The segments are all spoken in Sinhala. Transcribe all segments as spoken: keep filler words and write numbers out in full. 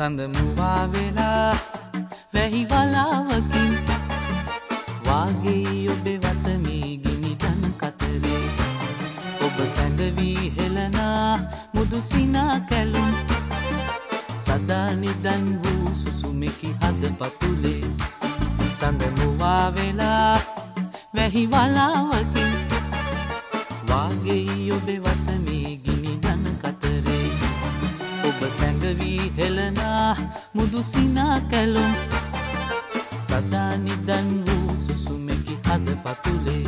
සඳ මුවා වෙලා වැහි වලාවකින් වාගේ ඔබේ වත මේ ගිනි දන් කතරේ ඔබ සැඟවී හෙළනා මුදු සිනා කැලුම් සදා නිදන් වූ සුසුමෙකි හද පතුලේ සඳ මුවා වෙලා වැහි වලාවකින් වාගේ ඔබේ වත මේ ගිනි දන් කතරේ ඔබ සැඟවී හෙළනා මුදු සිනා කැලුම් සදා නිදන් වූ සුසුමෙකි හද පතුලේ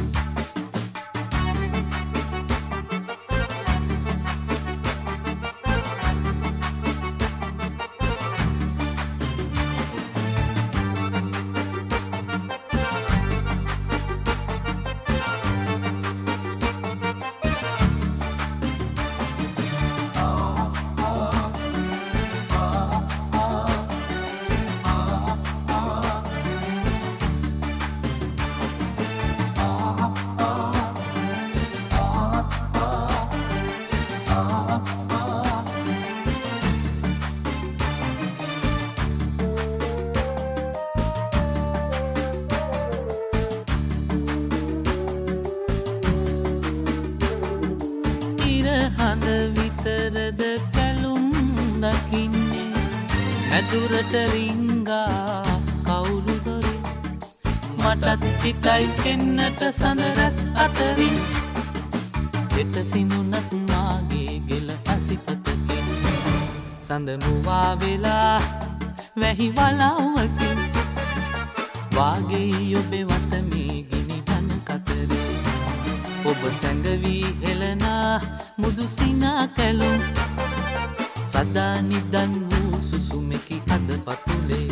හඳ විතරද කැලුම් දකින්නේ ඇදුරට රිංගා කවුරු දොරින් මටත් හිතයි එන්නට සඳරැස් අතරින් එත සිනුනත් මාගේ ගෙල ඇසිපතකින් සඳ මුවා වෙලා වැහි වලාවකින් වාගේ ඔබේ වත මේ ගිනි දන් කතරේ ඔබ සැඟවී හෙළනා මුදු සිනා කැලුම් සදා නිදන් වූ සුසුමෙකි හද පතුලේ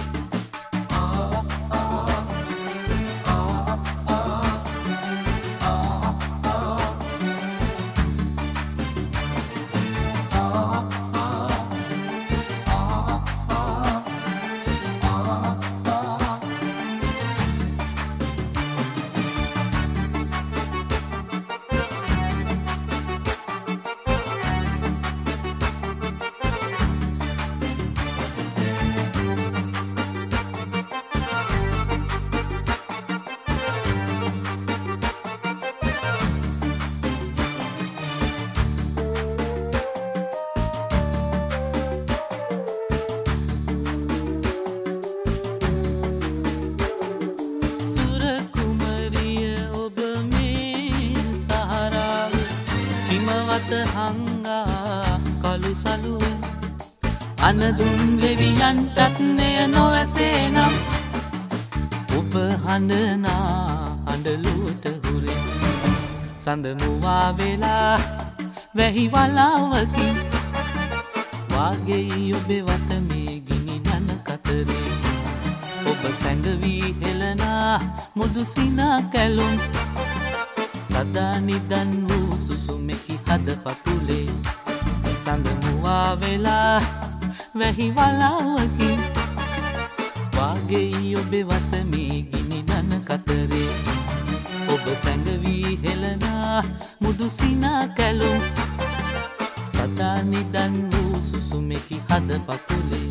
හංගා කළු සලුව අනදුම් ලෙවියන්ටත් නය නොවැසේ නම් ඔබ හඬනා අඬලුවට හුරේ සඳ මුවා වෙලා වැහි වලාවකින් වාගේ ඔබේ වත මේ ගිනි දන කතරේ ඔබ සැඟවී හෙළනා මුදු සිනා කැලුම් සදා නිදන් වූ සුසුමෙකි හද පතුලේ සඳ මුවා වෙලා වැහි වලාවකින් වාගේ ඔබේ වත මේ ගිනි දන කතරේ ඔබ සැඟවී හෙළනා මුදු සිනා කැලුම් සදා නිදන් වූ සුසුමෙකි හද පතුලේ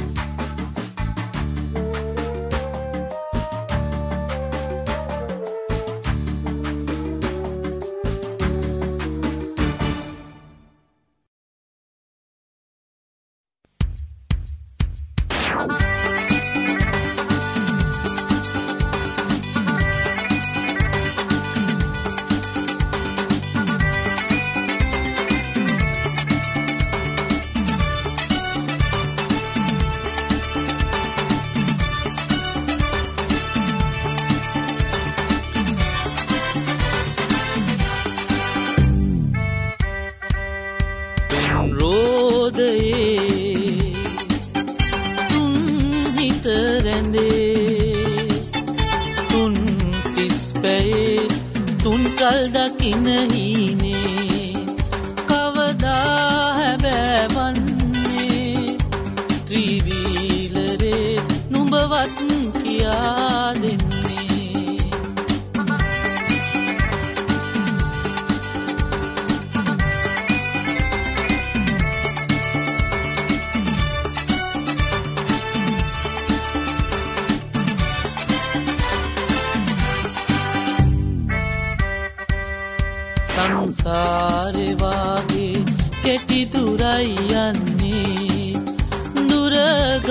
කියා දෙන්නේ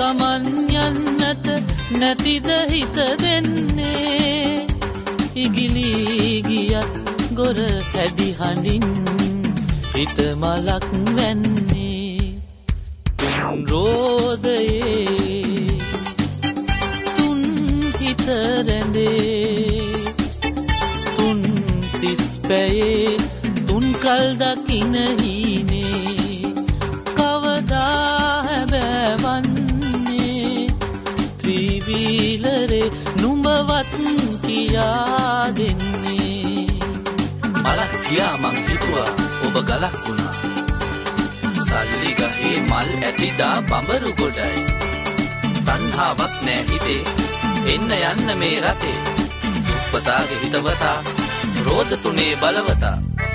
ගමන් යන්නට නැතිද හිත දෙන්නේ ඉගිලී ගියත් ගොර හැඩි හඬින් හිත මලක් වැන්නේ තුන් රෝදයේ තුන් හිත රැඳේ තුන් තිස් පැයේ තුන් කල් දකින හීනේ කවදා හැබෑවන්නේ ත්‍රිවීලරේ නුඹවත් කියා දෙන්නේ මලක් කියා මං හිතුවා ඔබ ගලක් වුණා සල්ලි ගහේ මල් ඇතිදා බඹරු ගොඩයි තණ්හාවක් නෑ හිතේ එන්න යන්න මේ රටේ උපතාගේ හිතවතා රෝද තුනේ බලවතා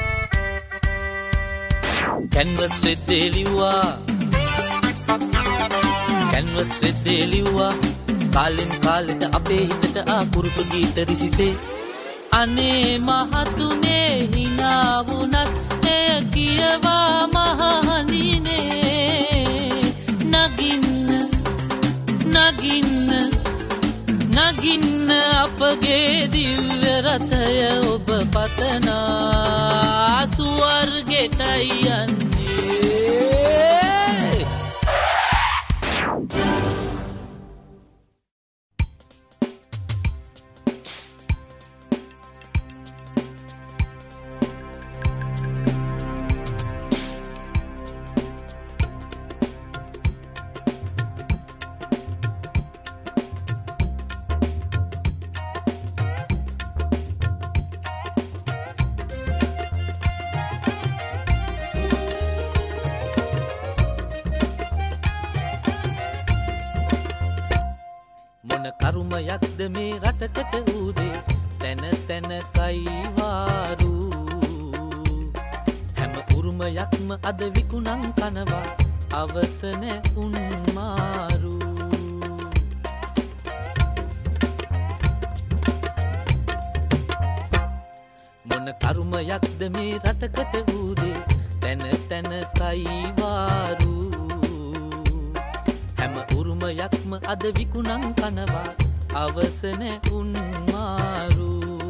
කැන්වස් රෙද්දේ ලිව්වා කැන්වස් රෙද්දේ ලිව්වා කාලෙන් කාලෙට අපේ හිතට ආකුරුප ගීත රිසිසේ අනේ මහතුනේ hina වුණත් එය කියවා මහහනිනේ නගින්න නගින්න නගින්න අපගේ දිව්‍ය රථය ඔබ පතනා සුවර්ගෙටයි යන්නේ කරුමයක්ද මේ රටකට ඌදේ තැන තැන කයිවාරු හැම උරුමයක්ම අද විකුණන් කනවා අවසන උන්මාරු මොන කරුමයක්ද මේ රටකට ඌදේ තැන තැන කයිවාරු උරුමයක්ම අද විකුණන් කනවා අවසන උන්මාරු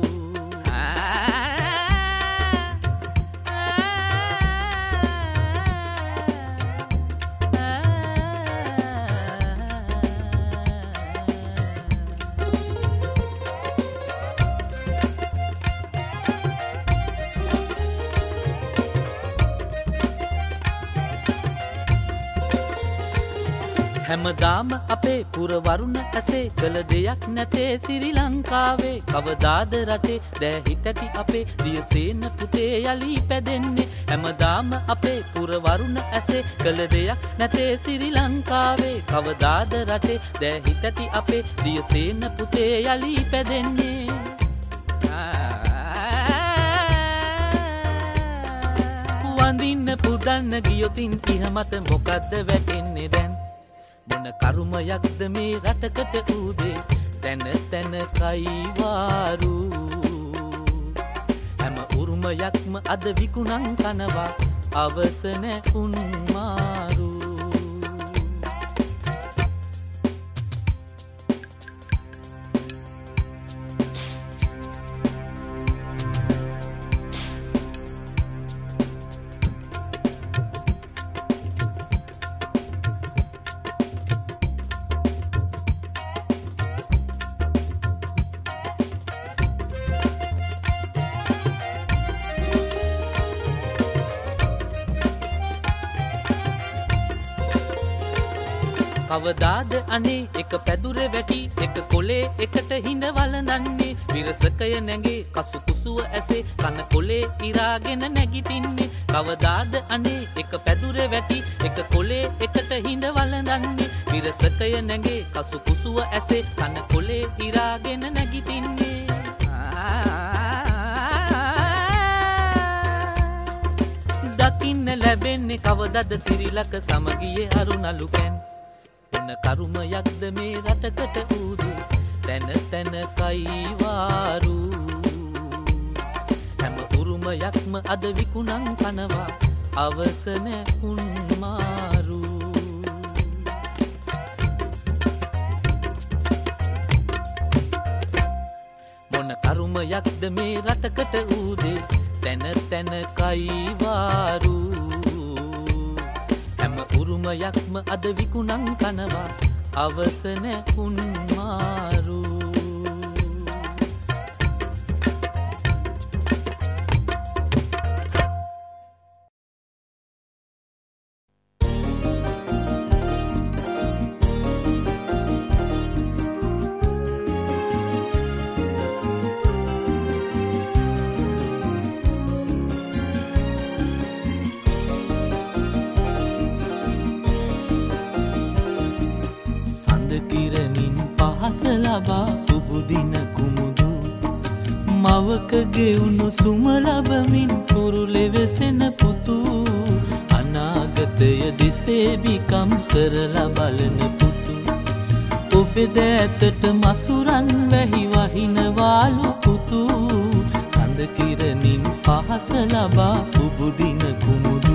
හැමදාම අපේ පුරවරුණ ඇසේ කළ දෙයක් නැතේ ශ්‍රී ලංකාවේ කවදාද රටේ දැහිත ඇති අපේ දියසේන පුතේ යලි පැදෙන්නේ හැමදාම අපේ පුරවරුණ ඇසේ කළ දෙයක් නැතේ ශ්‍රී ලංකාවේ කවදාද රටේ දැහිත ඇති අපේ දියසේන පුතේ යලි පැදෙන්නේ වඳින්න පුදන්න ගියොතින් ඉහ මත මොකද්ද වැටෙන්නේ දැන් මොන කරුමයක්ද මේ රටකට ඌදේ තැන තැන කයිවාරු හැම උරුමයක්ම අද විකුණන් කනවා අවසන උන්මාරු කවදාද අනේ එක පැදුර වැටි එක කොලේ එකට හිඳ වළඳන්නේ විරසකය නැගේ කසු කුසුව ඇසේ කන කොලේ ඉරාගෙන නැගිටින්නේ කවදාද අනේ එක පැදුර වැටි එක කොලේ එකට හිඳ වළඳන්නේ විරසකය නැගේ කසු කුසුව ඇසේ කන කොලේ ඉරාගෙන නැගිටින්නේ දකින්න ලැබෙන්නේ කවදද සිරිලක සමගියේ අරුණලු කැන් මොන කරුමයක්ද මේ රටකට ඌදේ තැන තැන කයිවාරු හැම උරුමයක්ම අද විකුණන් කනවා අවසන උන්මාරු උරුමයක්ද මේ රටකට ඌදේ තැන තැන කයිවාරු හැම උරුමයක්ම අද විකුණන් කනවා අවසන උන්මාරු ලබා උබුදින කුමුදු මවකගේ උණුසුම ලබමින් කුරුලෙ වෙසෙන පුතු අනාගතය දෙසේ බිකම් කරලා බලන පුතු ඔබේ දෑතට මසුරන් වැහි වහිනවාලු පුතු සඳ කිරණින් පහස ලබා උබුදින කුමුදු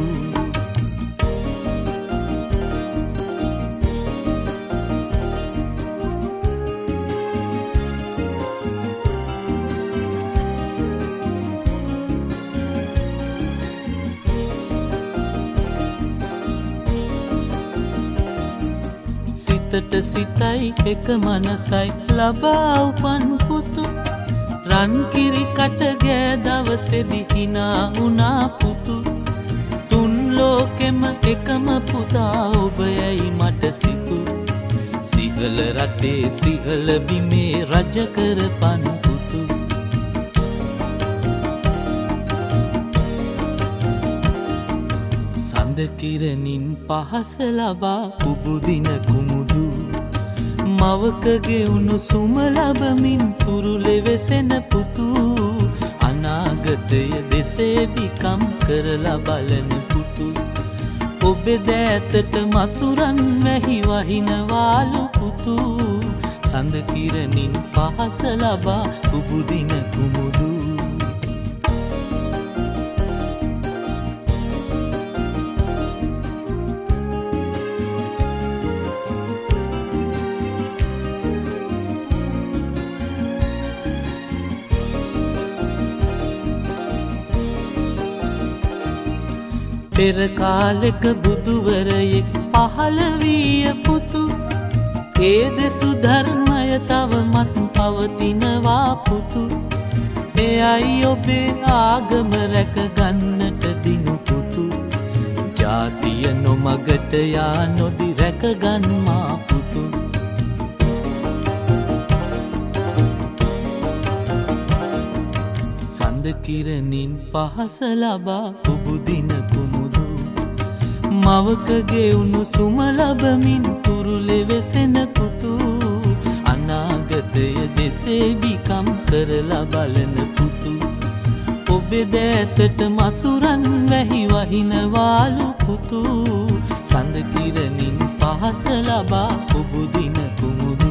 සිතට සිතයි එක මනසයි ලබා උපන් පුතු රන් කිරි කට ගෑ දවසේදී හිනා වුණා පුතු තුන් ලෝකෙම එකම පුතා ඔබයයි මට සිතු සිහල රටේ සිහල බිමේ රජ කරපන් පුතු සඳ කිරණින් පහස ලබා උබුදින කුමුදු මවකගේ උණුසුම ලබමින් කුරුලෙ වෙසෙන පුතු අනාගතය දෙසේ බිකම් කරලා බලන පුතු ඔබේ දෑතට මසුරන් වැහි වහිනවාලු පුතු සඳ කිරණින් පහස ලබා උබුදින කුමුදු පෙර කාලෙක බුදුවරයෙක් පහළ විය පුතු ඒ දෙසු ධර්මය තවමත් පවතිනවා පුතු එයයි ඔබේ ආගම රැක ගන්නට දිනු පුතු ජාතිය නොමගට යා නොදි රැක ගන්මා පුතු සඳ කිරණින් පහස ලබා උබුදින කුමුදු මවකගේ උණුසුම ලබමින් කුරුලෙ වෙසෙන පුතු අනාගතය දෙසේ බිකම් කරලා බලන පුතු ඔබේ දෑතට මසුරන් වැහි වහිනවාලු පුතු සඳ කිරණින් පහස ලබා උබුදින කුමුදු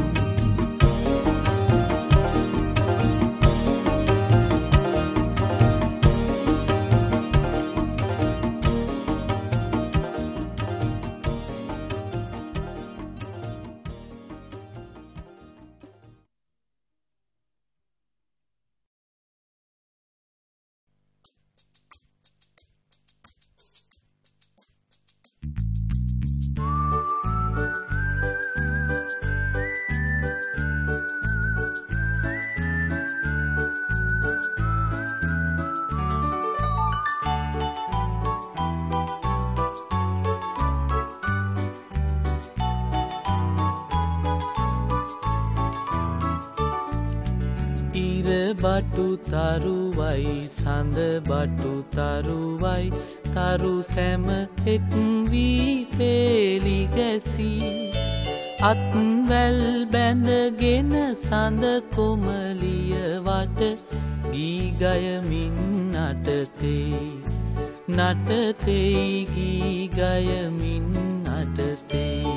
බටු තරුවයි සඳ බටු තරුවයි තරු සැම එක් වී පේලි ගැසී අත්වැල් බැඳගෙන සඳ කොමලිය වට ගී ගයමින් නටතේ නටතේ ගී ගයමින් නටතේ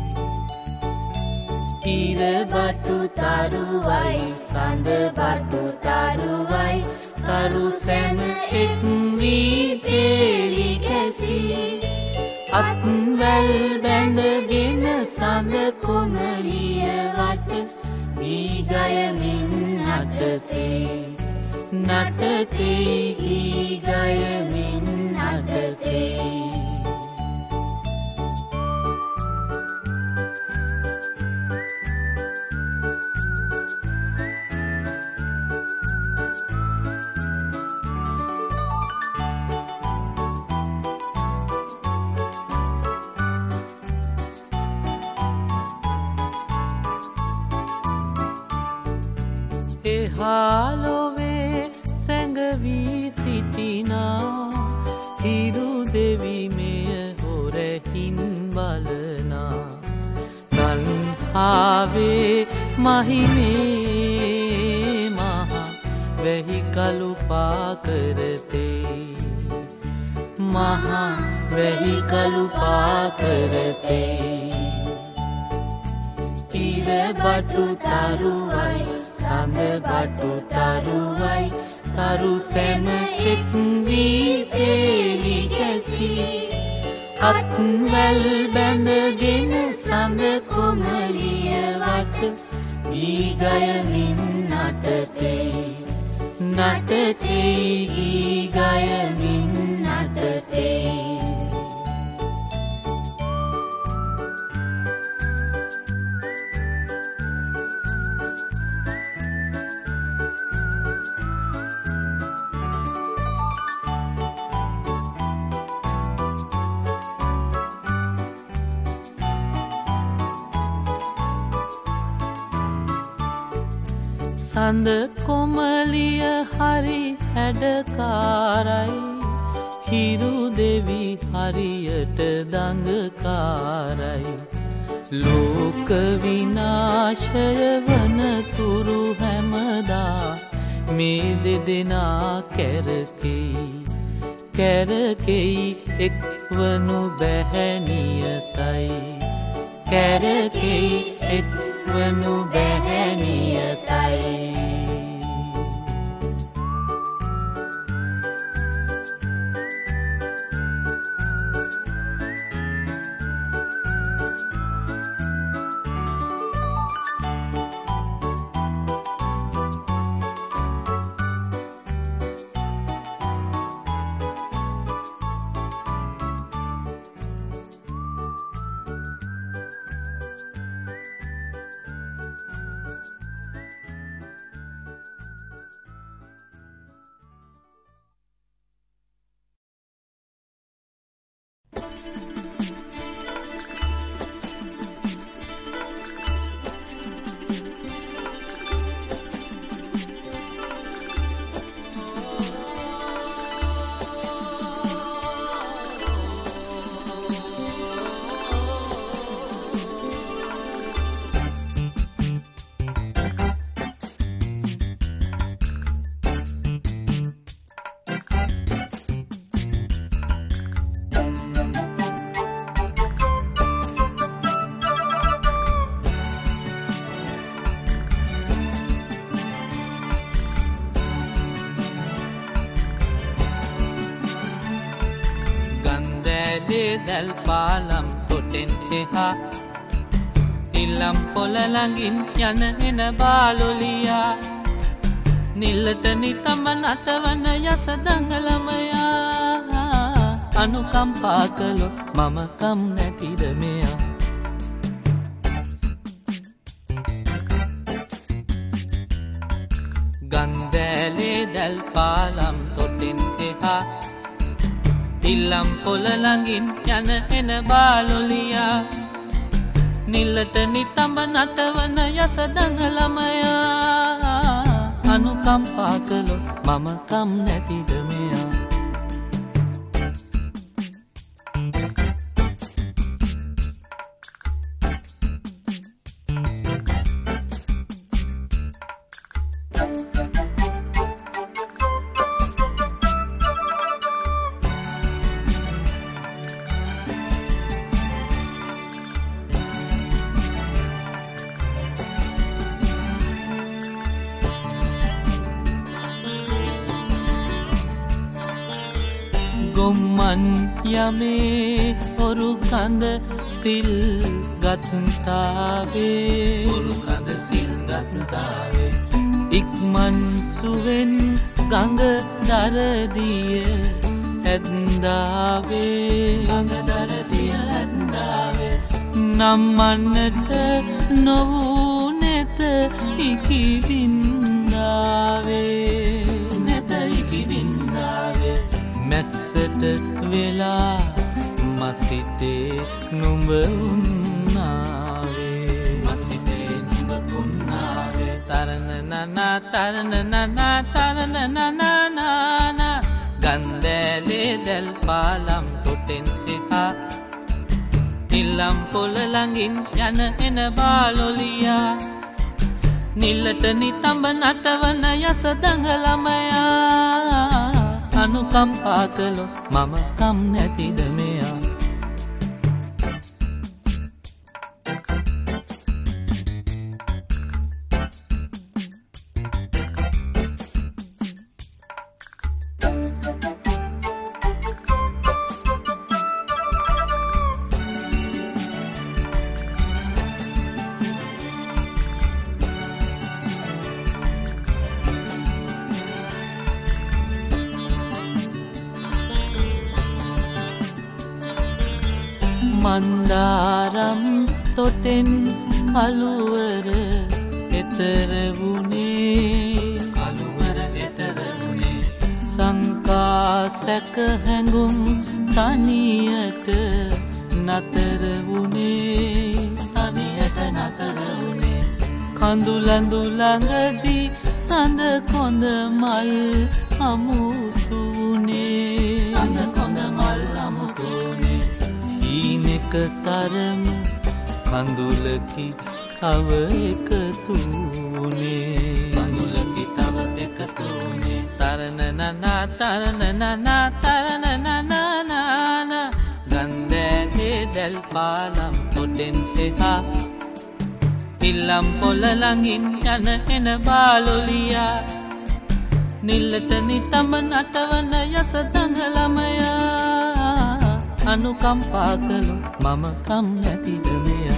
ඉර බටු තරුවයි සඳ බටු තරුවයි තරු සැම එක් වී පේලි ගැසී අත්වැල් බැඳගෙන සඳ කොමලිය වට මත ගී ගයමින් නටතේ නටතේ ගී ගයමින් නටතේ එහාලොවේ සැඟවී සිටිනා හිරු දෙවි මෙය හොරැහින් බලනා තන්හාවේ මහිමේ මහා වැහි කළු පාකරතේ මහා වැහි කළු පාකරතේ ඉර බටු තරුවයි සඳ බටු තරුවයි තරු සැම එක් වී පේලි කැසී අත්වැල් බැඳගෙන සඳ කොමලිය වට ගී ගයමින් නටතේ නටතේ ගී ගයමින් නටතේ සඳ කොමලිය හරි හැඩකාරයි හිරු දෙවි හරියට දඟකාරයි ලෝක විනාශය වනතුරු හැමදා මේ දෙදෙනා කැරකෙයි කැරකෙයි එක්වනු බැහැනියතයි කැරකෙයි එක්වනු බැහැනියතයි දැල් පාලම් තොටෙන් එහා ඉල්ලම් පොළ ළඟින් යන එන බාලොලියා නිල්ලට නිතම නටවන යස දඟලමයා අනුකම්පා කළොත් මම කම් නැතිද මෙයා ගන්දෑලේ දැල් පාලම් තොටෙන් එහා ඉල්ලම් පොළ ළඟින් යන එන බාලොලියා නිල්ලට නිතඹ නටවන යස දඟලමයා අනුකම්පා කළොත් මම කම් නැතිද මෙයා ගොම්මන් යමේ හොරු කඳ සිල් ගත්තාවේ උරුකඳ සිල් ගත්තාවේ ඉක්මන් සුවෙන් ගඟ දරදිය ඇත්දාවේ ගඟ දරදිය ඇත්දාවේ නම්මන්නට නොවූ නැත ඉකිවින්දාවේ නැත ඉකිවින්දාවේ මැස්සට වෙලා මසිතේ නුඹ උන්නාවේ මසිතේ නුඹ උන්නාවේ තරන නනා තරන නනා තරන නනානා ගන්දෑලේ දැල් පාලම් තොටෙන් එහා නිල්ලම් පොළ ළඟින් යන එන බාලොලියා නිල්ලට නිතඹ නටවන යස දඟලමයා අනුකම්පා කළොත් මම කම් නැතිද මෙයා මන්දාරම් තොටෙන් අලුවර එතර වුණේ අලුවර එතර වුණේ සංකා සැක හැඟුම් තනියට නතර වුණේ තනියට නතර වුණේ කඳුලඳු ළඟදී සඳ කොඳ මල් අමුතු වුණේ සඳ කොඳ මල් අමුතු වුණේ ඊනෙක තරම කඳුලකි තව එකතු වුණේ කඳුලකි තව එකතු වුණේ තරන නනා තරන නනා තරන නනානා ගන්දෑලේ දැල් පාලම් තොටෙන් එහා ඉල්ලම් පොළ ළඟින් යන එන බාලොලියා නිල්ලට නිතඹ නටවන යස දඟලමයා අනුකම්පා කළොත් මම කම් නැතිද මෙයා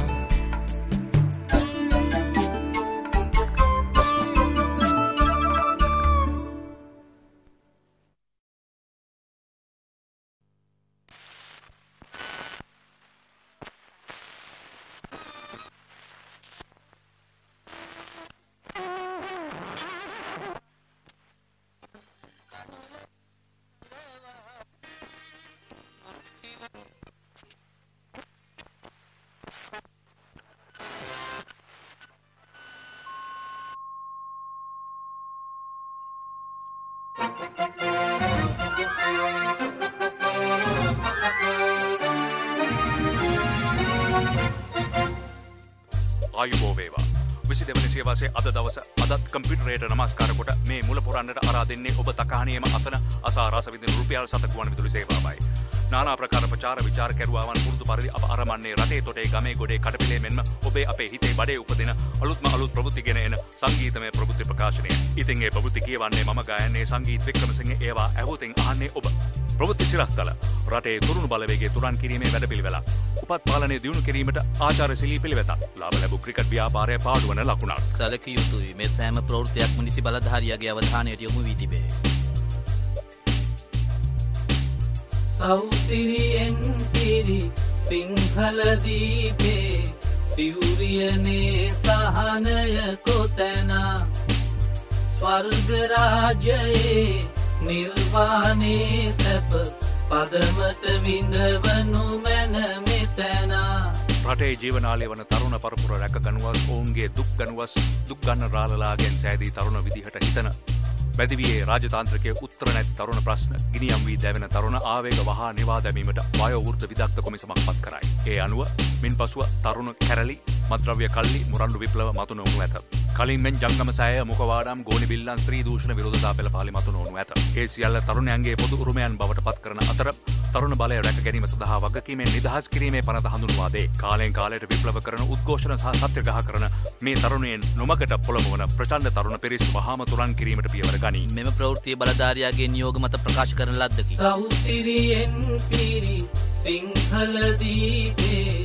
ආයුබෝ වේවා විසි දෙවැනි සියවසේ අද දවස අදත් කම්පියුටරයට නමස්කාර කොට මේ මුල පුරන්නට අරා දෙන්නේ ඔබ තකහණියම අසන අසා රස විඳින රුපියල් සත ගුවන් විදුලි සේවාවයි. නානා ප්‍රකාර ප්‍රචාර විචාර කැරුවාවන් පුරුදු පරිදි අප අරමන්නේ රටේ තොටේ ගමේ ගොඩේ කඩපිලේ මෙන්ම ඔබේ අපේ හිතේ බඩේ උපදින අලුත්ම අලුත් ප්‍රවෘත්ති ගෙන එන සංගීතමය ප්‍රවෘත්ති ප්‍රකාශනය. ඉතින් ඒ ප්‍රවෘත්ති කියවන්නේ මම ගායන්නේ සංගීත වික්‍රමසිංහ ඒවා ඇහුතින් අහන්නේ ඔබ. ප්‍රවෘත්ති සිරස්තල රටේ තුරුණු බලවේගයේ තුරන් කිරීමේ වැඩපිළිවෙලක්. උපත් පාලනය දියුණු කිරීමට ආචාරශීලී පිළිවෙතක්. ලාභ ලැබූ ක්‍රිකට් ව්‍යාපාරය පාඩුවන ලකුණක්. සැලකිය යුතුයි. මේ සෑම ප්‍රවෘත්තියක්ම නිසි බලධාරියාගේ අවධානයට යොමු වී තිබේ. සෞතිරියෙන් පිරි සිංහල දීපේ සිවුරියනේ සහනය කොතැන ස්වර්ග රාජ්‍යයේ නිර්වාණේ සැප පදමට විඳවනු මැන මෙතැන රටේ ජීවනාලය වන තරුණ පරපුර රැක ගනුවස් ඔවුන්ගේ දුක් ගනුවස් දුක් ගන්න රාලලාගෙන් සෑදී තරුණ විදිහට හිතන වැදිවියේ රාජතාන්ත්‍රකයේ උත්තර නැති තරුණ ප්‍රශ්න ගිනියම් වී දැවෙන තරුණ ආවේග වහා නිවා දැමීමට වයෝ වෘද්ධ විදග්ධ කොමිසමක් පත් කරයි. ඒ අනුව මින් පසුව තරුණ කැරලි මද්‍රව්‍ය කල්ලි මුරණ්ඩු විප්ලව මතු නොවනු ඇත. කලින් මෙන් ජංගම සෑය මුඛවාඩම් ගෝනි බිල්ලන් ස්ත්‍රී දූෂණ විරෝධතා පෙළපාලි මතු නොවනු ඇත. ඒ සියල්ල තරුණයන්ගේ පොදු උරුමයන් බවට පත් කරන අතර තරුණ බලය රැක ගැනීම සඳහා වගකීමෙන් නිදහස් කිරීමේ පනත හඳුන්වා දේ. කාලෙන් කාලයට විප්ලව කරන උද්ඝෝෂණ සහ සත්‍යග්‍රහ කරන මේ තරුණයන් නොමකට පොළඹවන ප්‍රචණ්ඩ තරුණ පිරිස් වහාම තුරන් කිරීමට පියවර ගනී. මෙම ප්‍රවෘත්තිය බලධාරියාගේ නියෝග මත ප්‍රකාශ කරන ලද්දකි. සෞතිරියෙන් පිරි සිංහල දීපේ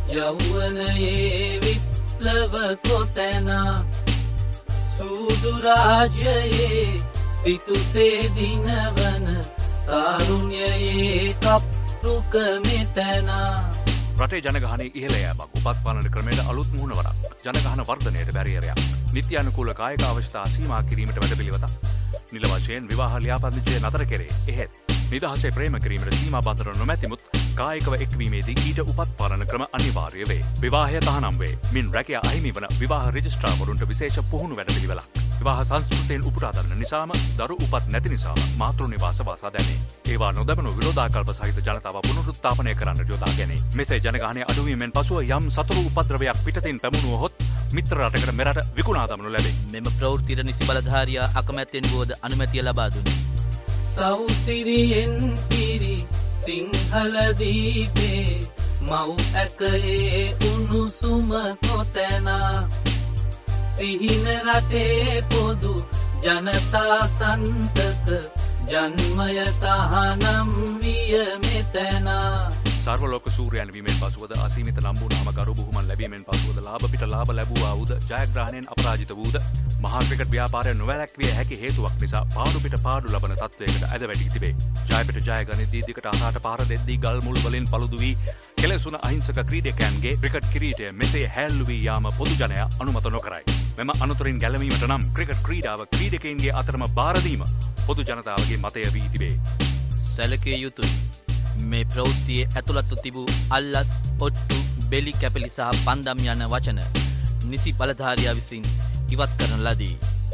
යෞවනයේ විප්ලව කොතැන සූදු රාජ්‍යයේ සිතුසේ දිනවන තාරුණ්‍යයේ කප්රුක මෙතැන රටේ ජනගහනයේ ඉහළ යෑමක් උපත් පාලන ක්‍රමයට අලුත් මුහුණවරක් ජනගහන වර්ධනයට බැරියරයක් නිත්‍යානුකූල කායික අවශ්‍යතා සීමා කිරීමට වැඩපිළිවෙතක් නිල වශයෙන් විවාහ ලියාපදිංචිය නතර කෙරේ එහෙත් නිදහසේ ප්‍රේම කිරීමට සීමා බන්ධන නොමැතිමුත් කායිකව එක්වීමේදී ඊට උපත් පාලන ක්‍රම අනිවාර්ය වේ. විවාහය තහනම් වේ. මින් රැකියා අහිමි වන විවාහ රෙජිස්ට්‍රාර්වරුන්ට විශේෂ පුහුණු වැඩපිළිවෙලක්. විවාහ සංස්කෘතියෙන් උපුටා දරන නිසාම දරු උපත් නැති නිසාම මාතෘ නිවාස වාසා දැනේ. ඒවා නොදැමණු විරෝධාකල්ප සහිත ජනතාව පුනරුත්ථාපනය කරන්නට යොදා ගැනේ. මෙසේ ජනගහනය අඩුවීමෙන් පසුව යම් සතුරු උපද්‍රවයක් පිටතින් පැමුණුවහොත් මිත්‍ර රටකට මෙරට විකුණා දමනු ලැබේ. මෙම ප්‍රවෘත්තියට නිසි බලධාරියා අකමැත්තෙන් වුවද අනුමැතිය ලබා දුන්නේ. සෞසිරියෙන් පිරි සිංහල දීපේ මව් ඇකයේ උණුසුම කොතැන සිහින රටේ පොදු ජනතා සන්තක ජන්මය තහනම් විය මෙතැන සර්වලෝක සූර්යයන් වීමෙන් පසුවද අසීමිත නම්බු නාම ගරු බුහුමන් ලැබීමෙන් පසුවද ලාභ පිට ලාභ ලැබුවා වූද ජයග්‍රහණයෙන් අපරාජිත වූද මහා ක්‍රිකට් ව්‍යාපාරය නොවැළැක්විය හැකි හේතුවක් නිසා පාඩු පිට පාඩු ලබන තත්වයකට ඇද වැටී තිබේ. ජය පිට ජය ගනිද්දී දිකට අසාට පාර දෙද්දී ගල් මුල් වලින් පළුදු වී කෙලෙසුන අහිංසක ක්‍රීඩකයන්ගේ ක්‍රිකට් කිරීටය මෙසේ හැල්ලු වී යාම පොදු ජනයා අනුමත නොකරයි. මෙම අනුතරින් ගැලවීමට නම් ක්‍රිකට් ක්‍රීඩාව ක්‍රීඩකයන්ගේ අතරම බාර දීම පොදු ජනතාවගේ මතය වී තිබේ. සැලකිය යුතුයි. මේ ප්‍රවෘත්තියේ ඇතුළත්ව තිබූ අල්ලස්, ඔට්ටු, බෙලි කැපිලි සහ පන්දම් යන වචන නිසි බලධාරියා විසින් ඉවත් කරන ලදී.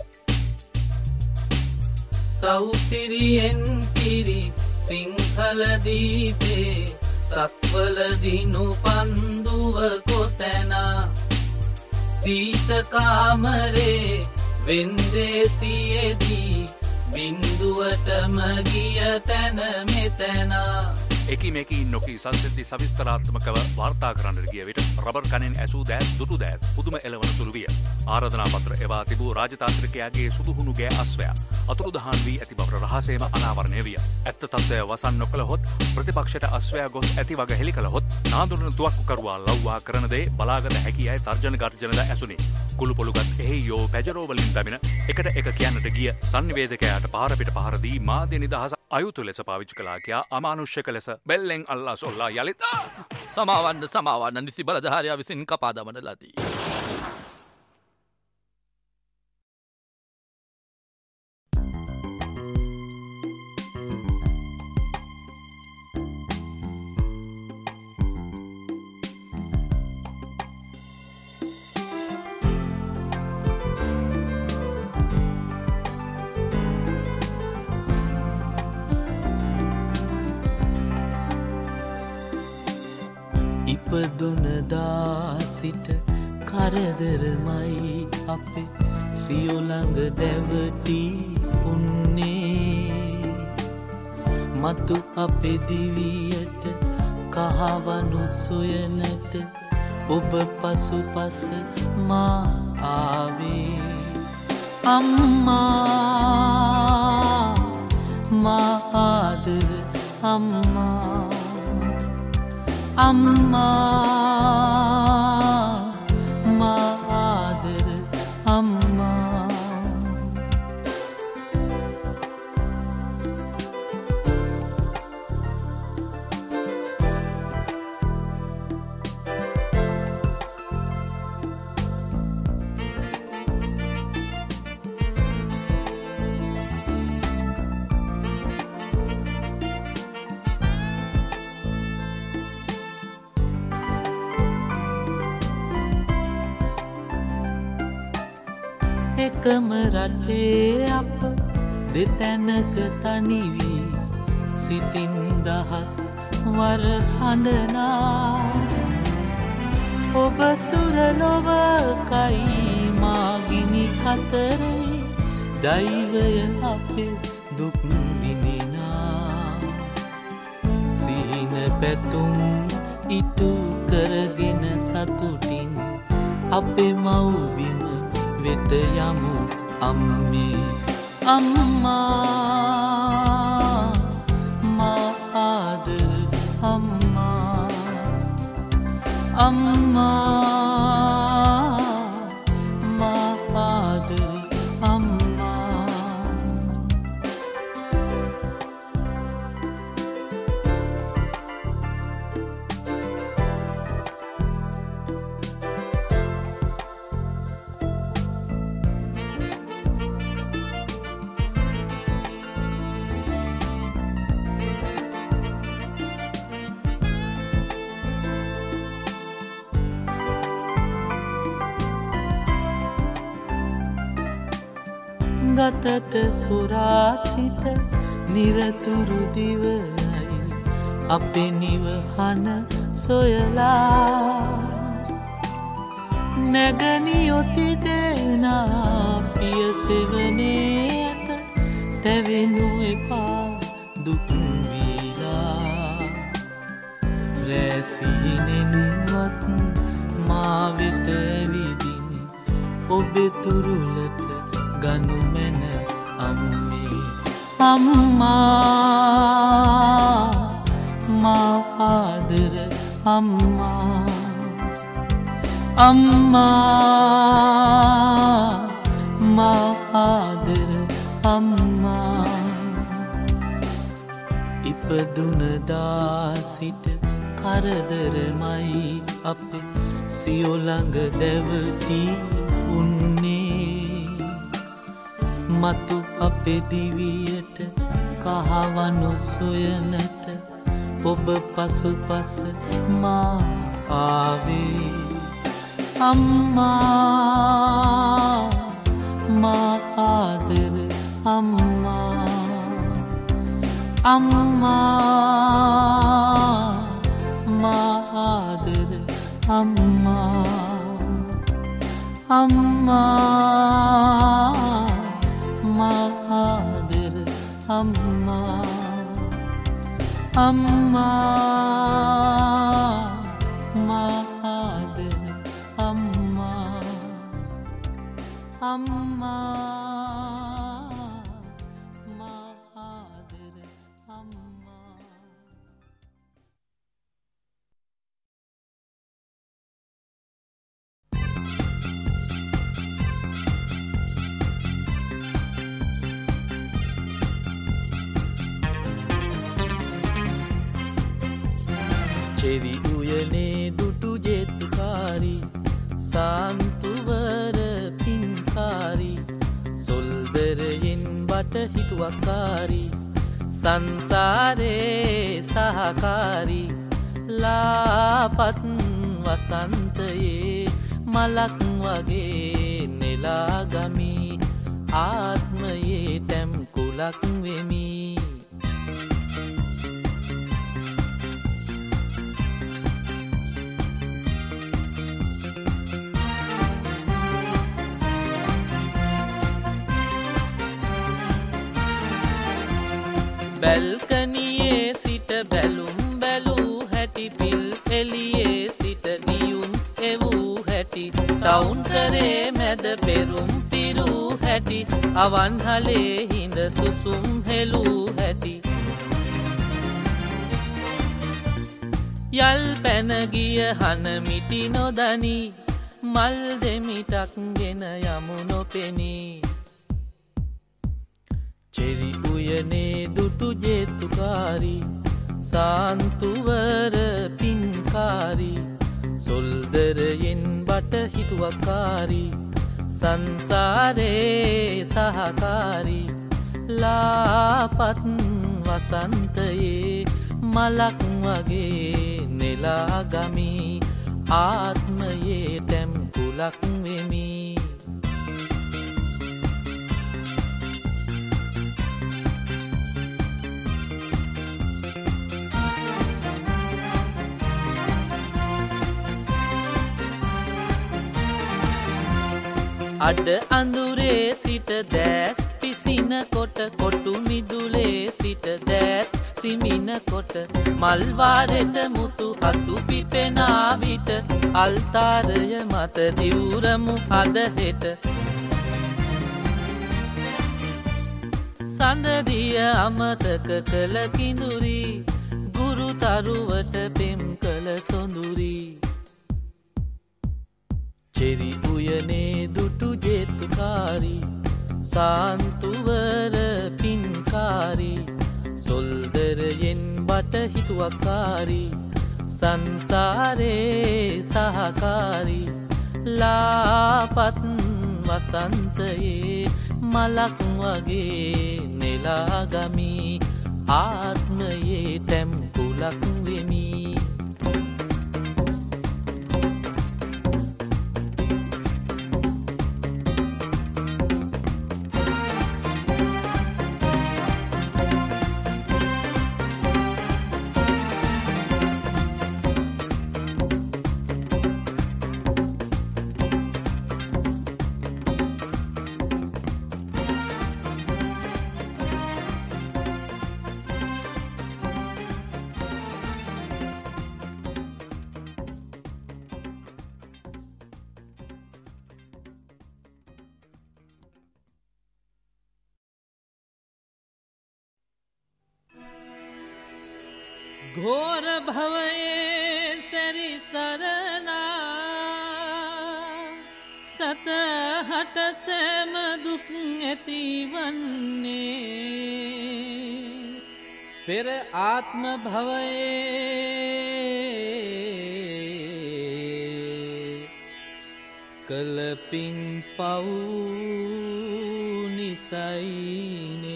සෞසිරියෙන් පිරි සිංහල දීපේ සක්වල දිනු පන්දුව කොතැන සීත කාමරේ වෙන්දේසියේදී බින්දුවටම ගිය තැන මෙතැන එකී මේකී නොකී සංස්කෘති සවිස්තරාත්මකව වාර්තා කරන්නට ගිය විට රබර් කණෙන් ඇසූ දෑත් දුටු දෑත් පුදුම එළවන සුළු විය. ආරාධනා පත්‍ර එවා තිබූ රාජතාන්ත්‍රිකයාගේ සුදුහුණු ගෑ අස්වැය අතුරුදහන් වී ඇති බව රහසේම අනාවරණය විය. ඇත්ත තත්ත්වය වසන් නොකළහොත් ප්‍රතිපක්ෂයට අස්වැය ගොස් ඇති වග හෙළි කළහොත් නාඳුනන තුවක්කු කරුවා ලව්වා කරන දේ බලාගත හැකි අය තර්ජන ගර්ජනද ඇසුනි. කුළු පොළුගත් එහි යෝ පැජරෝ වලින් පැමිණ එකට එක කියන්නට ගිය සංනිවේදකයාට පහර පිට පහර දී මාධ්‍ය නිදහස අයුතු ලෙස පාවිච්චි කළා කියා අමානුෂ්‍යක ලෙස බෙල්ලෙන් අල්ලා සොල්ලා යලිත සමාවන්න සමාවන්න නිසි බලධාරියා විසින් කපා දමන ලදී. ඉපදුනදා සිට කරදරමයි අපේ සියොළඟ දැවටි උන්නේ මතු අපේ දිවියට කහවනු සොයනට ඔබ පසු පස මා ආවේ අම්මා මා ආදර අම්මා අම්මා මා ආදර අම්මා එකම රටේ අප දෙතැනක තනිවී සිතින් දහස් වර හඬනා ඔබ සුරලොවකයි මාගිනි කතරේ දෛවය අපේ දුක් විඳිනා සිහින පැතුම් ඉටු කරගෙන සතුටින් අපේ මව්බිම වෙත යමු අම්මේ අම්මා මා ආදර අම්මා අම්මා මා ආදරේ අම්මා ගතට පුරා සිට නිරතුරු දිවයි අපේ නිවහන සොයලා නැගනියොති දෙනා පියසෙවනේ ඇත තැවෙනු එපා දුක්වීලා රැසිහිනෙන්වත් මා වෙත ඇවිදින ඔබේ තුරුලට ගනුමැන අම්මේ අම්මා මා ආදර අම්මා අම්මා මා ආදර අම්මා ඉපදුනදා සිට කරදරමයි අපේ සියොළඟ දැවටි උන්නේ මතු අපේ දිවියට කහවනු සොයනට ඔබ පසුපස මා ආවේ අම්මා මා ආදර අම්මා අම්මා මා ආදර අම්මා අම්මා මා ආදර අම්මා අම්මා මා ආදර අම්මා අම්මා මා ආදර අම්මා චෙවි උයනේ දුටු ජෙතුකාරි සාන්තුවර පින්කාරි සොල්දරයෙන් වට හිතුවක්කාරි සංසාරේ සහකාරි ලාපත් වසන්තයේ මලක් වගේ නෙලාගමි ආත්මයේ තැම් කුලක් වෙමි බැල්කනියේ සිට බැලුම් බැලූ හැටි පිල් එලියේ සිට නියුම් එවූ හැටි ටවුන්කරේ මැද පෙරුම් පිරූ හැටි අවන්හලේ හිඳ සුසුම් හෙලූ හැටි යල් පැනගිය හන මිටි නොදනි මල් දෙමිටක් ගෙන යමු නොපෙනී චෙරි උයනේ දුටු ජෙතුකාරි සාන්තුවර පින්කාරි සොල්දරයෙන් වට හිතුවක්කාරි සංසාරේ සහකාරි ලාපත් වසන්තයේ මලක් වගේ නෙලාගමි ආත්මයේ තැම් කුලක් වෙමි අඩ අඳුරේ සිට දෑස් පිසින කොට කොටු මිදුලේ සිට දෑස් සිමින කොට මල්වාරෙට මුතු අතු පිපෙනා විට අල්තාරය මත දිවුරමු අදහෙට සඳදිය අමතක කළ කිඳුරි ගුරු තරුවට පෙම් කළ සොඳුරි චෙරි උයනේ දුටු ජේතුකාරී සාන්තුවර පින්කාරී සොල්දරයෙන් වට හිතුවක්කාරී සංසාරේ සහකාරී ලාපත් වසන්තයේ මලක් වගේ නෙලාගමි ආත්මයේ තැම් කුලක් වෙමි घोर भवये सरिसरना सतहट सैम दुख ऐतिवन्ने फिर आत्म भवये कलपिं पौ निसाईने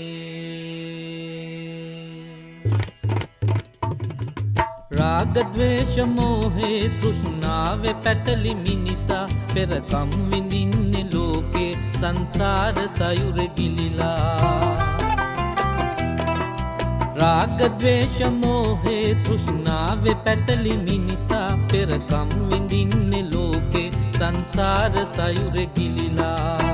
राग द्वेष मोहे तृष्णावे पैटलि मिनिसा पेर कम विंदिन्ने लोके संसार सयुर गिलिला राग द्वेष मोहे तृष्णावे पैटलि मिनिसा पेर कम विंदिन्ने लोके संसार सयुर गिलिला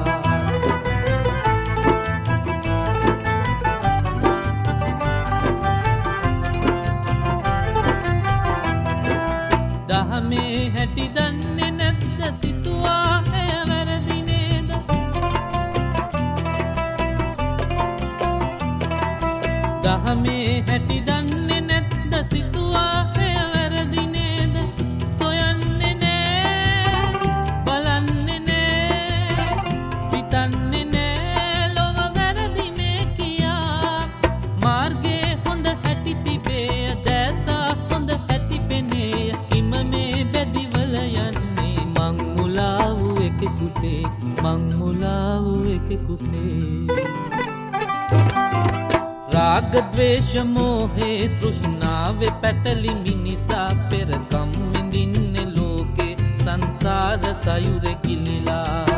දහමේ හැටි දන්නේ නැද්ද සිතුවා ඇය වැරදි නේද දහමේ හැටි දන්නේ නැද්ද සිතුවා ඇය වැරදි නේද සොයන්නේ නෑ බලන්නේ නෑ සිතන්නේ නෑ ලොව වැරදි මේ කියා මාර්ගේ හොඳ හැටි තිබේ දැසා හොඳ හැටි පෙනේ මං මුලාව එකෙකුසේ රාග ද්වේෂ මෝහේ තෘෂ්ණාවේ පැටලි මිනිසා පෙර කම් විඳින්නේ ලෝකේ සංසාර සයුර කිලිලා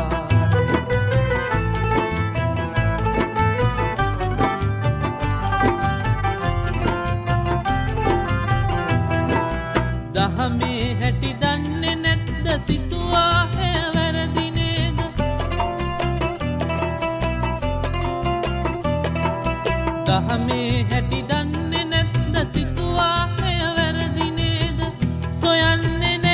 දහමේ හැටි දන්නේ නැද්ද සිතුවා දහමේ හැටි දන්නේ නැද්ද සිතුවා ඇය වැරදි නේද සොයන්නේ නෑ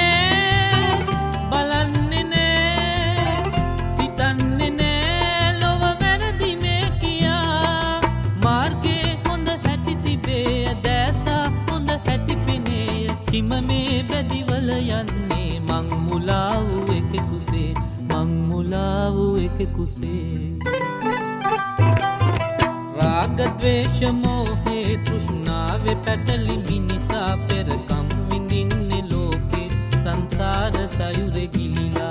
බලන්නේ නෑ සිතන්නේ නෑ ලොව වැරදි මේ කියා මාර්ගේ හොඳ හැටි තිබේ දැසා හොඳ හැටි පෙනේ කිම මේ බැදිවල යන්නේ මං මුලා වූ එකෙකුසේ මං මුලා වූ එකෙකුසේ राग द्वेष मोहे तृष्णावे पैटलि मिनिसा पेर कम विंदिन्ने लोके संसार सयुर गिलिला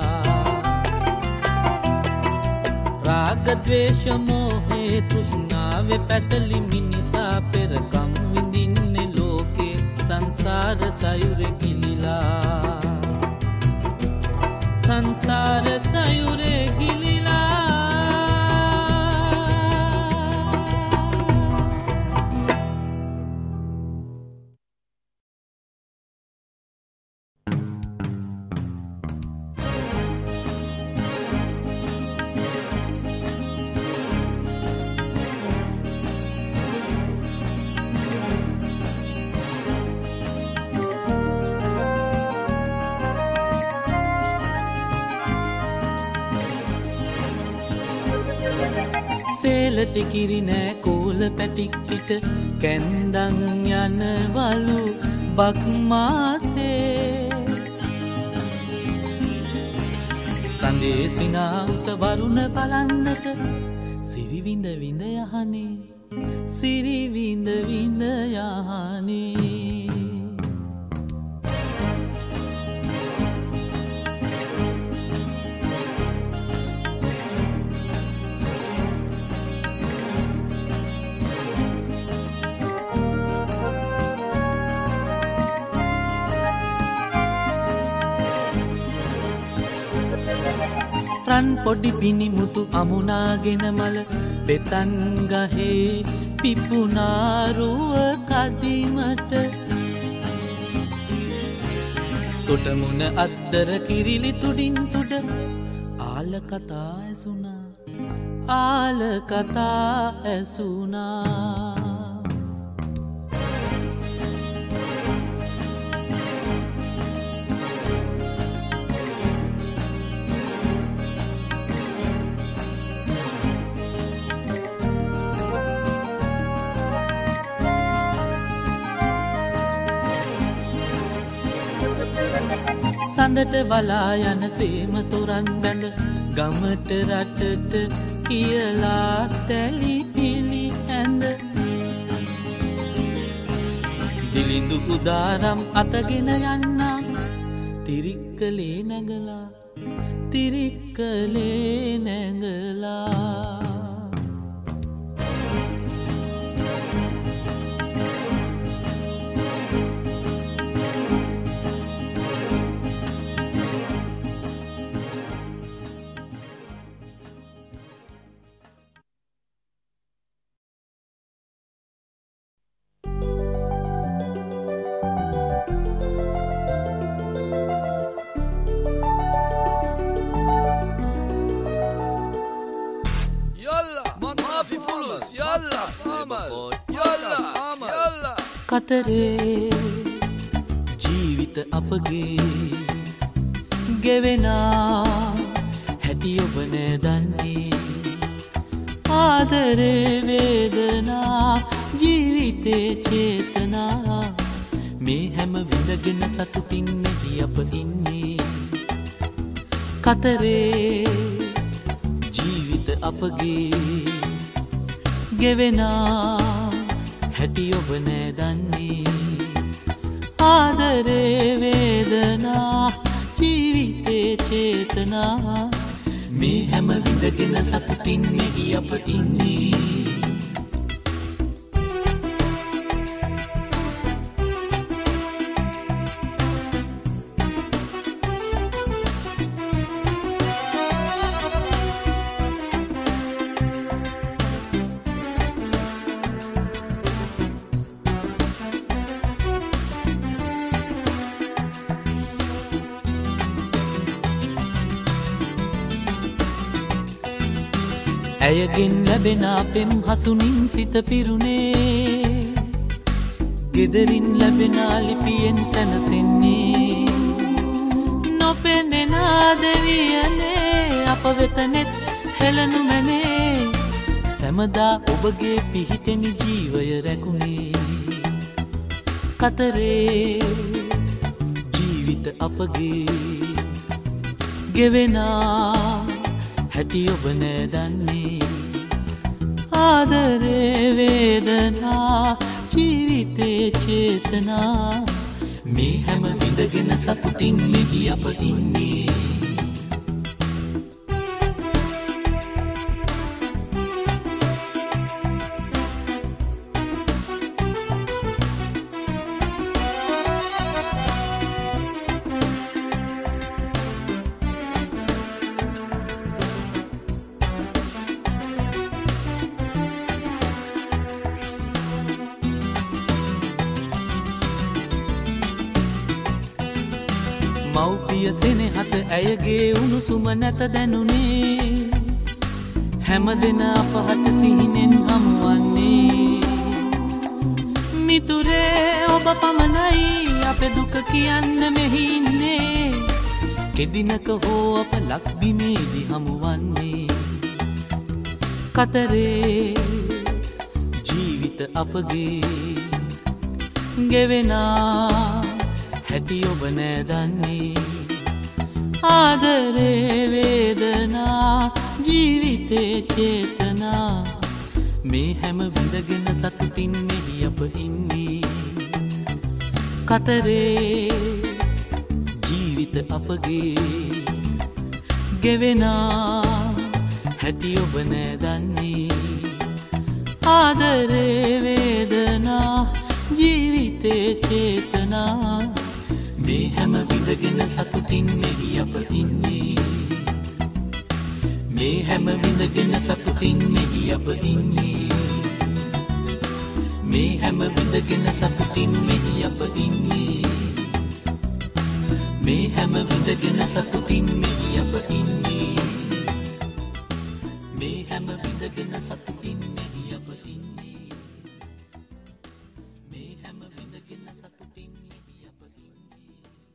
राग द्वेष मोहे तृष्णावे पैटलि मिनिसा पेर कम विंदिन्ने लोके संसार सयुर गिलिला संसार सयुर गिलिला සේලට කිරි නෑ කෝල පැටික්කිට කැන්දන් යනවලු බක් මාසේ සඳේ සිනාවුස වරුණ බලන්නට සිරිවිඳ විඳ යහනේ සිරිවිඳ විඳ යහනේ රන් පොඩි පිනිමුතු අමුණාගෙන මල බෙතන් ගහේ පිපුනාරුව කදිමට තොටමුණ අද්දර කිරිලි තුඩින් තුඩ ආල කතා ඇසුනා ආල කතා ඇසුනා සඳට වලා යන සේම තොරන් බැඳ ගමට රටට කියලා තැලි පිලි ඇඳ දිලිඳු උදාරම් අතගෙන යන්නා තිරික්කලේ නැගලා තිරික්කලේ නැගලා කතරේ ජීවිත අපගේ ගෙවෙනා හැටි ඔබ නෑ දන්නේ ආදරේ වේදනා ජීවිතේ චේතනා මේ හැම විඳගෙන සතුටින් නැහි අප ඉන්නේ කතරේ ජීවිත අපගේ ගෙවෙනා හැටි ඔබ නෑ දන්නේ ආදරේ වේදනා ජීවිතේ චේතනා මේ හැම විඳගෙන සතුටින් නැහි අප ඉන්නේ ඇයගෙන් ලැබෙන පෙම් හසුනින් සිත පිරුණේ ගෙදරින් ලැබෙන ලිපියෙන් සැනසෙන්නේ නොපෙනෙන දෙවියනේ අප වෙතනෙත් හෙළනු මැනේ සැමදා ඔබගේ පිහිටෙනි ජීවය රැකුණේ කතරේ ජීවිත අපගේ ගෙවෙනා හැටි ඔබ නෑ දන්නේ ආදරේ වේදනා ජීවිතේ චේතනා මේ හැම විඳගෙන සතුටින් මෙහි අප ඉන්නේ මව්පිය සෙනෙහස ඇයගේ උණුසුම නැත දැනුනේ හැම දෙන අපහට සිහිනෙන් හමුවන්නේ මිතුරේ ඔබ පමණයි අපේ දුක කියන්න මෙහි ඉන්නේ කෙදිනක හෝ අප ලක්බිමේදී හමුවන්නේ කතරේ ජීවිත අපගේ ගෙවෙනා හැටි ඔබ නෑ දන්නේ ආදරේ වේ චේතනා මේ හැම විඳගෙන සතුටින් මෙහි අප ඉන්නේ කතරේ ජීවිත අපගේ ගෙවෙනා හැටි ඔබ නෑ දන්නේ ආදරේ වේදනා ජීවිතේ චේතනා මේ හැම විඳගෙන සතුටින් මෙහි අප ඉන්නේ මේ හැම විඳගෙන සතුටින් මෙහි අප ඉන්නේ මේ හැම විඳගෙන සතුටින් මෙහි අප ඉන්නේ මේ හැම විඳගෙන සතුටින් මෙහි අප ඉන්නේ මේ හැම විඳගෙන සතුටින් මෙහි අප ඉන්නේ මේ හැම විඳගෙන සතුටින් මෙහි අප ඉන්නේ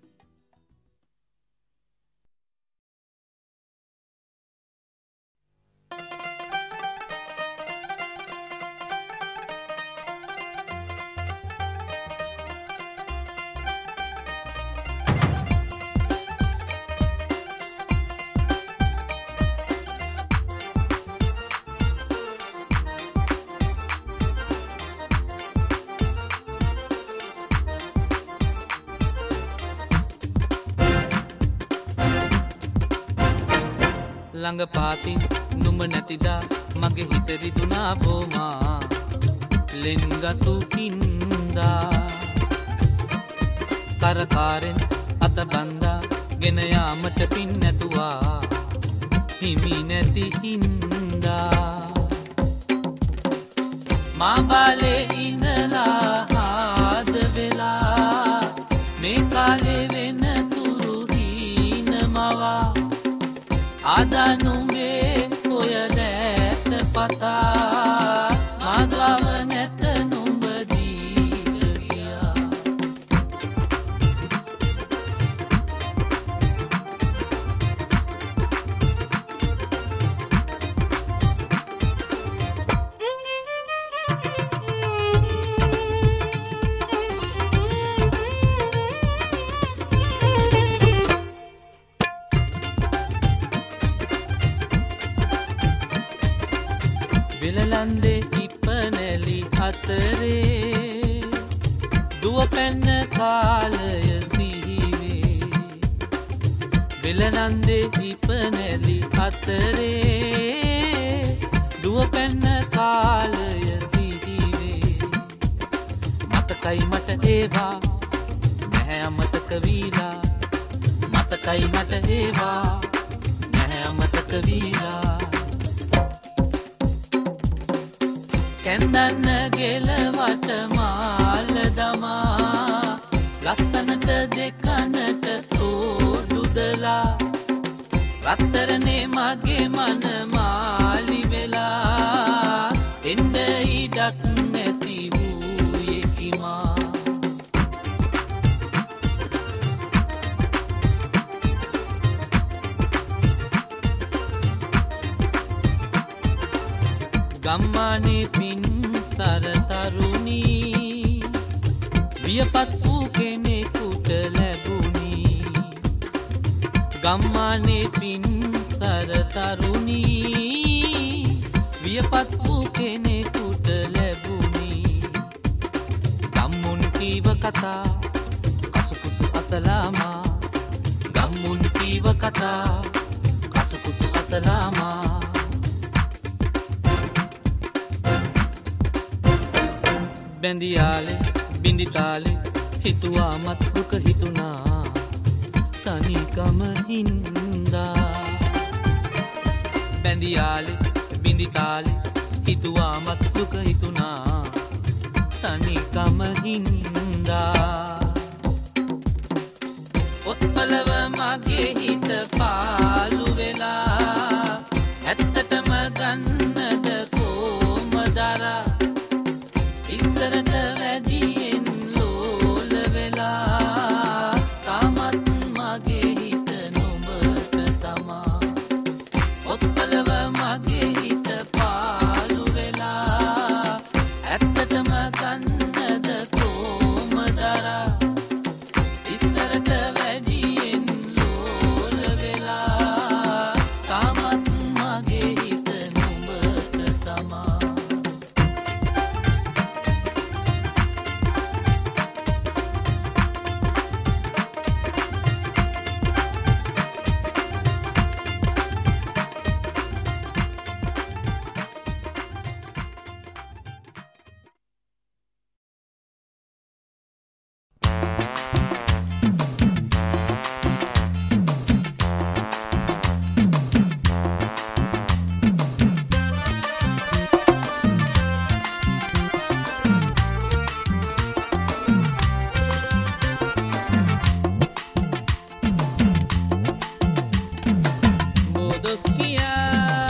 ළඟ පාතින් නුඹ නැතිදා මගේ හිත රිදුනා බොමා ලෙන්ගතු කින්දා කරකාරෙන් අත බන්දා ගෙන යාමට පින් නැතුවා හිමි නැති හින්දා මා බාලේ ඉඳලා ආද වෙලා මේ කාලේ වෙන තුරු හීනමවා ආදනුගේ ඔය දැත පතා මාගව නැත නුඹ දීග ගියා විලලන්දේ ඉපනැලි අතරේ දුව පැන්න කාලය සිහිවේ විලනන්දේ ඉපනැලි අතරේ දුව පැන්න කාලය සිහිවේ මතකයි මට ඒවා නැහැ අමතක වීලා මතකයි මට ඒවා නැහැ අමතක වීලා කැන්දන්න ගෙලවට මාල දමා ලස්සනට දෙකනට තෝඩුදලා රත්තරනේ මගේ මන මාලි වෙලා එන්ඩ ඉඩක් නැති වූයෙකිමා ගම්මානේ පින් සරතරුණී වියපත් වූ කෙනෙකුට ලැබුණී ගම්මානේ පින් සරතරුණී වියපත් වූ කෙනෙකුට ලැබුණී ගම්මුන් කීව කතා කසුකුසු අසලාමා ගම්මුන් කීව කතා කසුකුසු අසලාමා බැඳියාලේ බිඳිතාලේ හිතුවා මත් දුක හිතුනා තනිකම හින්දා බැඳියාලේ බිඳිතාලේ හිතුවා මත් දුක හිතුනා තනිකම හින්දා ඔත්පලව මගේ හිත පාලු වෙලා ඇත්තටම ගන්නද කොමදරා ඉස්සරට වැඩියෙන් ලෝල වෙලා තාමත් මගේ හිත නොඹට තමා ඔත්පලව මගේ හිත පාලු වෙලා ඇත්තටම ගන්නද කොමදරා ඉස්සරට වැඩියෙන් ලෝල වෙලා බෝදොස් කියා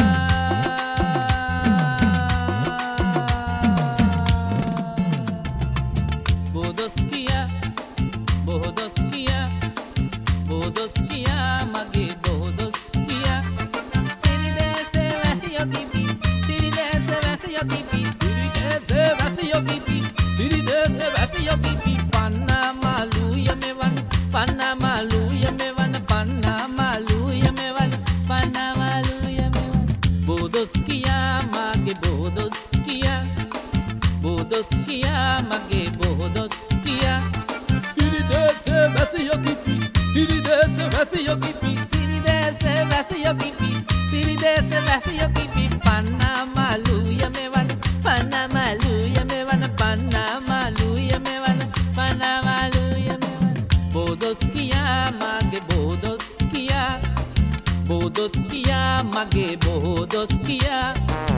බෝදොස් කියා බෝදොස් කියා බෝදොස් කියා මගේ බෝදොස් කියා සිරිදේසේ වැසියෝ කිපි සිරිදේසේ වැසියෝ කිපි සිරිදේසේ වැසියෝ කිපි සිරිදේසේ වැසියෝ කිපි පන්නා මාළුය මෙවන් පන්නා මාළුය මෙවන් පන්නා මාළුය මෙවන් පන්නා මාළුය මෙවන් බෝදොස් කියා මගේ බෝදොස් කියා බෝදොස් කියා මගේ බෝදොස් කියා සිරිදේසේ වැසියෝ කිපි සිරිදේසේ වැසියෝ කිපි සිරිදේසේ වැසියෝ කිපි සිරිදේසේ වැසියෝ කිපි පන්නා මාළුය මෙවන් පන්නා මාළුය මෙවන් පන්නා මාළුය මෙවන් පන්නා මාළුය මෙවන් බෝදොස් කියා මගේ බෝදොස් කියා බෝදොස් කියා මගේ බෝදොස් කියා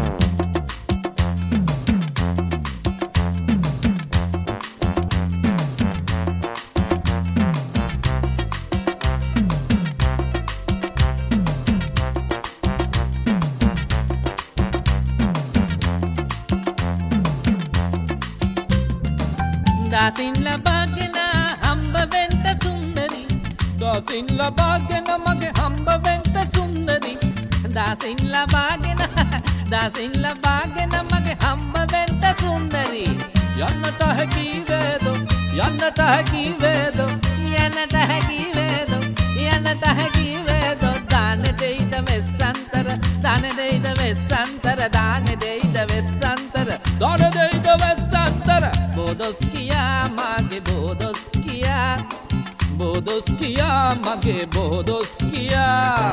දාසින් ලබාගෙන හම්බ වෙන්න සුන්දරි දාසින් ලබාගෙන මගේ හම්බ වෙන්න සුන්දරි දාසින් ලබාගෙන දාසින් ලබාගෙන මගේ හම්බ වෙන්න සුන්දරි යන්නට හැකි වේද යන්නට හැකි වේද යන්නට හැකි වේද යන්නට හැකි වේද දාන දෙයිද වෙස්සන්තර දාන දෙයිද වෙස්සන්තර දාන දෙයිද වෙස්සන්තර දාන දෙයිද වෙස්සන්තර බෝදොස් කියා මගේ බෝදොස් කියා බෝදොස් කියා මගේ බෝදොස් කියා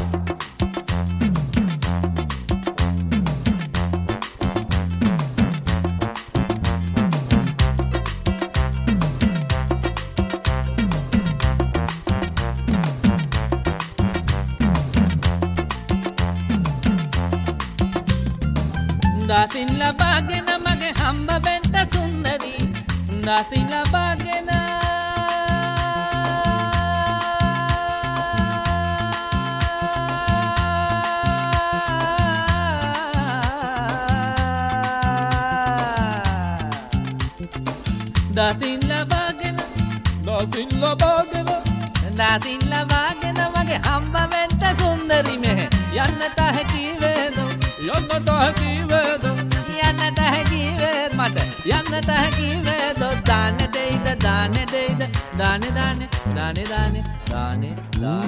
දාසින් ලබාගෙන මගේ හම්බ වෙන්න සුන්දරි දාසින් ලබාගෙන දාසින් ලබාගෙන දාසින් ලබාගෙන දාසින් ලබාගෙන මගේ හම්බ වෙන්න සුන්දරි මෙහෙ යන්නට හැකි වේද යන්නට හැකි වේද යන්නට හැකි වේද මට යන්නට හැකි වේද දාන දෙයිද දාන දෙයිද දාන දාන දාන දාන දාන දාන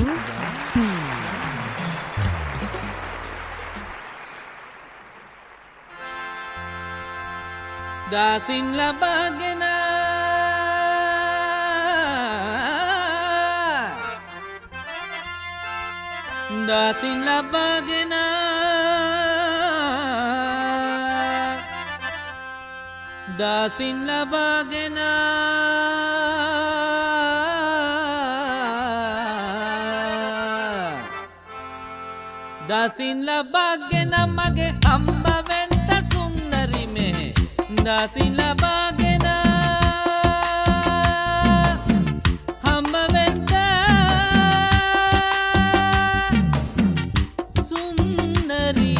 දාසින් ලබාගෙන දාසින් ලබාගෙන දාසින් ලබාගෙන දාසින් ලබාගෙන මගේ හම්බ වෙන්න සුන්දරි මෙහෙ දාසින් ලබාගෙන හම්බ වෙන්න සුන්දරි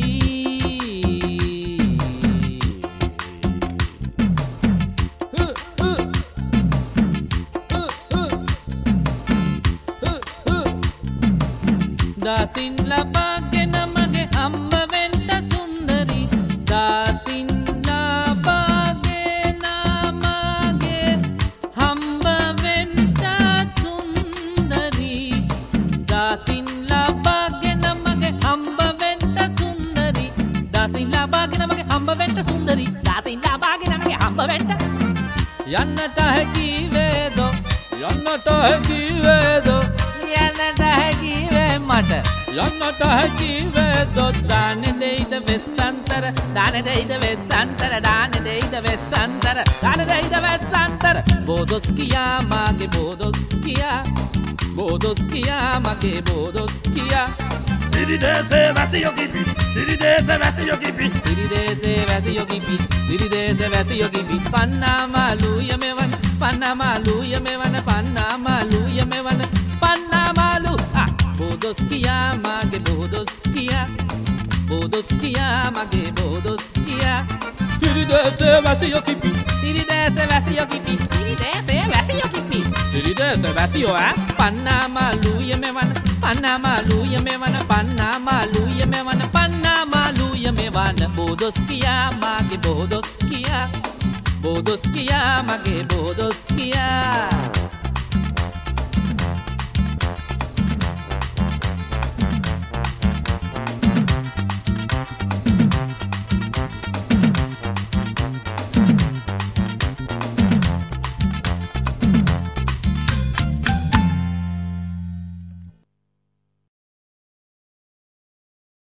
දාසින් ලබාගෙන මගේ හම්බ වෙන්න සුන්දරි දාසින් ලබාගෙන මගේ හම්බ වෙන්න සුන්දරි දාසින් ලබාගෙන මගේ හම්බ වෙන්න සුන්දරි දාසින් ලබාගෙන මගේ හම්බ වෙන්න සුන්දරි දාසින් ලබාගෙන මගේ හම්බ වෙන්න යන්නට හැකි වේද යන්නට හැකි වේද යන්නට හැකි වේ මට යන්නට හැකි වේද දාන දෙයිද වෙස්සන්තර දාන දෙයිද වෙස්සන්තර දාන දෙයිද වෙස්සන්තර දාන දෙයිද වෙස්සන්තර බෝදොස් කියා මගේ බෝදොස් කියා බෝදොස් කියා මගේ බෝදොස් කියා සිරිදේසේ වැසියෝ කිපි සිරිදේසේ වැසියෝ කිපි සිරිදේසේ වැසියෝ කිපි සිරිදේසේ වැසියෝ කිපි පන්නා මාළුය මෙවන් පන්නා මාළුය මෙවන් පන්නා මාළුය මෙවන් පන්නා මාළු ah බෝදොස් කියා මගේ මගේ බොහෝදොස් කියා බොහෝදොස් කියා මගේ බොහෝදොස් කියා සිරිදේසේ වැසියෝ කිපි සිරිදේසේ වැසියෝ කිපි සිරිදේසේ වැසියෝ කිපි සිරිදේසේ වැසියෝ ඈ පන්නා මාළුය මෙවන පන්නා මාළුය මෙවන පන්නා මාළුය මෙවන පන්නා මාළුය මෙවන බොහෝදොස් කියා මගේ බොහෝදොස් කියා බොහෝදොස් කියා මගේ බොහෝදොස් කියා